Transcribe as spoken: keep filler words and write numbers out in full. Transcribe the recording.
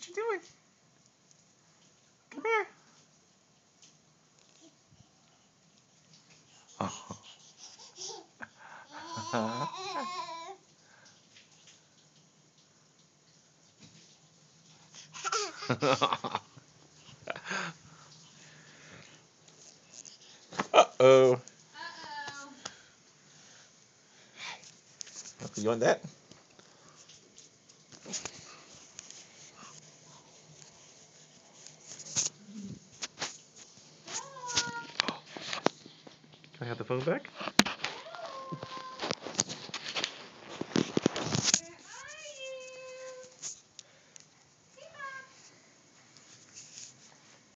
What you doing? Come here. Uh-oh. You want that? Can I have the phone back?